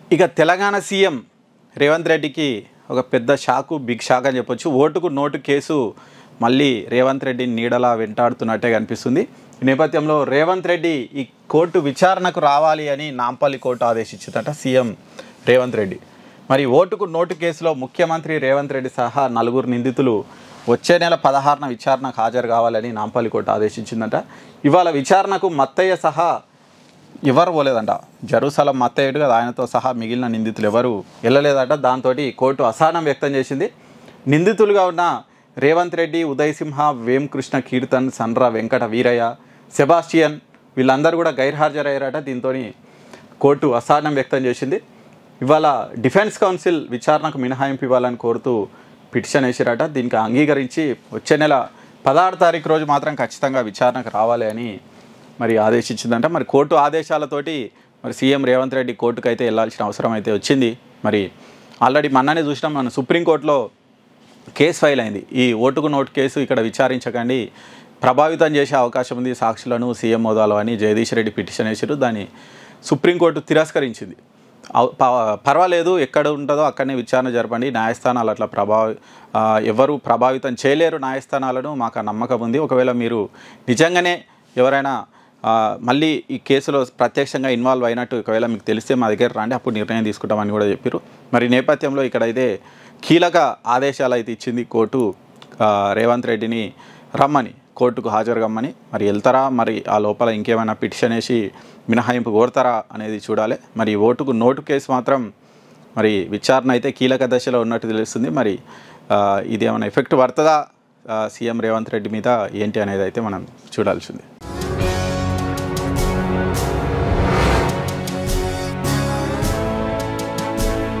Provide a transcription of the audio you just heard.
ఇక తెలంగాణ సీఎం రేవంత్ రెడ్డికి ఒక పెద్ద షాకు, బిగ్ షాక్ అని చెప్పొచ్చు. ఓటుకు నోటు కేసు మళ్ళీ రేవంత్ రెడ్డిని నీడలా వెంటాడుతున్నట్టే కనిపిస్తుంది. ఈ నేపథ్యంలో రేవంత్ రెడ్డి ఈ కోర్టు విచారణకు రావాలి అని నాంపల్లి కోర్టు ఆదేశించిందట సీఎం రేవంత్ రెడ్డి. మరి ఓటుకు నోటు కేసులో ముఖ్యమంత్రి రేవంత్ రెడ్డి సహా 4 నిందితులు వచ్చే నెల 16న విచారణకు హాజరు కావాలని నాంపల్లి కోర్టు ఆదేశించిందట. ఇవాళ విచారణకు మత్తయ్య సహా ఎవరు పోలేదంట. జెరూసలం మత్తయ్యడు కదా, ఆయనతో సహా మిగిలిన నిందితులు ఎవరు వెళ్ళలేదట. దాంతో కోర్టు అసహనం వ్యక్తం చేసింది. నిందితులుగా ఉన్న రేవంత్ రెడ్డి, ఉదయ్ సింహ, వేంకృష్ణ కీర్తన్, సండ్ర వెంకట వీరయ్య, సెబాస్టియన్ వీళ్ళందరూ కూడా గైర్హాజరయ్యారట. దీంతో కోర్టు అసహనం వ్యక్తం చేసింది. ఇవాళ డిఫెన్స్ కౌన్సిల్ విచారణకు మినహాయింపు ఇవ్వాలని కోరుతూ పిటిషన్ వేసారట. దీనికి అంగీకరించి వచ్చే నెల 16వ తారీఖు రోజు మాత్రం ఖచ్చితంగా విచారణకు రావాలి అని మరి ఆదేశించిందంట. మరి కోర్టు ఆదేశాలతోటి మరి సీఎం రేవంత్ రెడ్డి కోర్టుకు అయితే వెళ్ళాల్సిన అవసరం అయితే వచ్చింది. మరి ఆల్రెడీ మొన్ననే చూసినాం, మన సుప్రీంకోర్టులో కేసు ఫైల్ అయింది. ఈ ఓటుకు నోటు కేసు ఇక్కడ విచారించకండి, ప్రభావితం చేసే అవకాశం ఉంది సాక్షులను సీఎం హోదాలో అని జగదీష్ రెడ్డి పిటిషన్ వేసారు. దాన్ని సుప్రీంకోర్టు తిరస్కరించింది. పర్వాలేదు, ఎక్కడ ఉంటుందో అక్కడనే విచారణ జరపండి, న్యాయస్థానాలు అట్లా ఎవరు ప్రభావితం చేయలేరు న్యాయస్థానాలను, మాకు నమ్మకం ఉంది. ఒకవేళ మీరు నిజంగానే ఎవరైనా మళ్ళీ ఈ కేసులో ప్రత్యక్షంగా ఇన్వాల్వ్ అయినట్టు ఒకవేళ మీకు తెలిస్తే మా దగ్గర రండి, అప్పుడు నిర్ణయం తీసుకుంటామని కూడా చెప్పారు. మరి నేపథ్యంలో ఇక్కడైతే కీలక ఆదేశాలు అయితే ఇచ్చింది కోర్టు రేవంత్ రెడ్డిని రమ్మని, కోర్టుకు హాజరు కమ్మని. మరి వెళ్తారా, మరి ఆ లోపల ఇంకేమైనా పిటిషన్ వేసి మినహాయింపు కోరుతారా అనేది చూడాలి. మరి ఓటుకు నోటు కేసు మాత్రం మరి విచారణ అయితే కీలక దశలో ఉన్నట్టు తెలుస్తుంది. మరి ఇది ఏమైనా ఎఫెక్ట్ పడుతుందా సీఎం రేవంత్ రెడ్డి మీద ఏంటి అనేది అయితే మనం చూడాల్సింది.